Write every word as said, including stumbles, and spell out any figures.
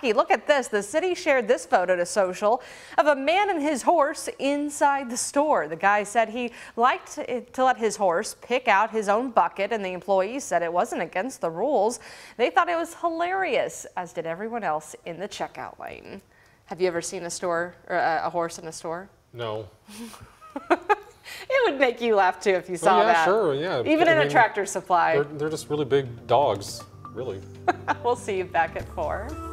Kentucky. Look at this. The city shared this photo to social of a man and his horse inside the store. The guy said he liked to let his horse pick out his own bucket, and the employees said it wasn't against the rules. They thought it was hilarious, as did everyone else in the checkout lane. Have you ever seen a store or a horse in a store? No. It would make you laugh too if you saw well, yeah, that. Sure, yeah. Even I in mean, a Tractor Supply. They're, they're just really big dogs, really. We'll see you back at four.